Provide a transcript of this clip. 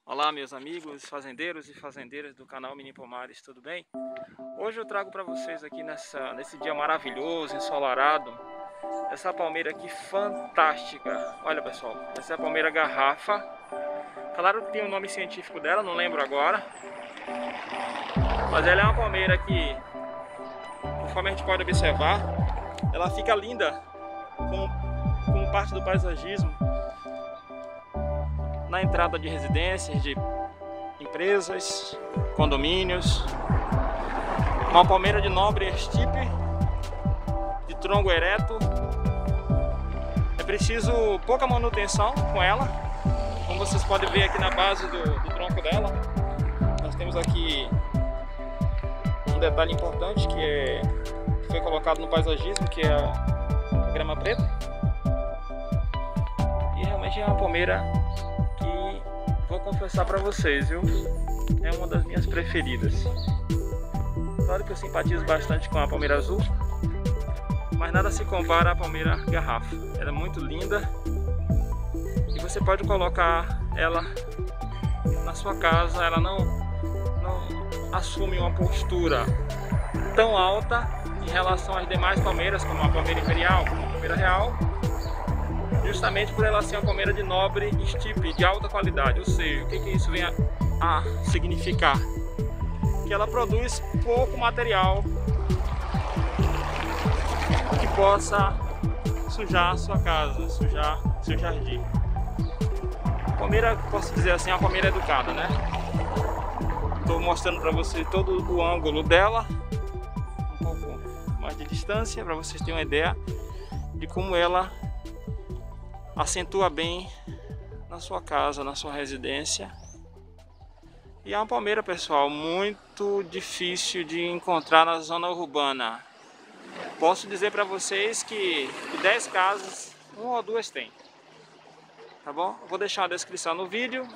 Olá meus amigos fazendeiros e fazendeiras do canal Mini Pomares, tudo bem? Hoje eu trago para vocês aqui nesse dia maravilhoso, ensolarado, essa palmeira aqui fantástica. Olha pessoal, essa é a palmeira garrafa. Claro que tem o nome científico dela, não lembro agora. Mas ela é uma palmeira que, conforme a gente pode observar, ela fica linda com parte do paisagismo na entrada de residências, de empresas, condomínios. Uma palmeira de nobre estipe, de tronco ereto. É preciso pouca manutenção com ela. Como vocês podem ver aqui na base do tronco dela, nós temos aqui um detalhe importante que foi colocado no paisagismo, que é a grama preta. E realmente é uma palmeira que, vou confessar para vocês, viu? É uma das minhas preferidas. Claro que eu simpatizo bastante com a palmeira azul, mas nada se compara à palmeira garrafa. Ela é muito linda e você pode colocar ela na sua casa. Ela não assume uma postura tão alta em relação às demais palmeiras, como a palmeira imperial, como a palmeira real, justamente por ela ser uma palmeira de nobre estipe, de alta qualidade. Ou seja, o que isso vem a significar? Que ela produz pouco material que possa sujar a sua casa, sujar seu jardim. A palmeira, posso dizer assim, é uma palmeira educada, né? Estou mostrando para vocês todo o ângulo dela, um pouco mais de distância, para vocês terem uma ideia de como ela acentua bem na sua casa, na sua residência. E é uma palmeira, pessoal, muito difícil de encontrar na zona urbana. Posso dizer para vocês que de 10 casas, 1 ou 2 tem. Tá bom? Eu vou deixar a descrição no vídeo.